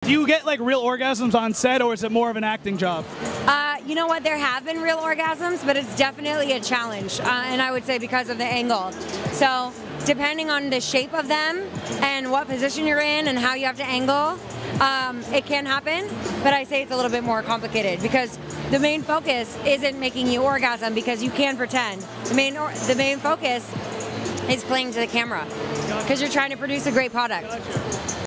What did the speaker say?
Do you get like real orgasms on set, or is it more of an acting job? You know what, there have been real orgasms, but it's definitely a challenge, and I would say because of the angle. So depending on the shape of them and what position you're in and how you have to angle, it can happen, but I say it's a little bit more complicated because the main focus isn't making you orgasm, because you can pretend. The main focus is playing to the camera because you're trying to produce a great product. Gotcha.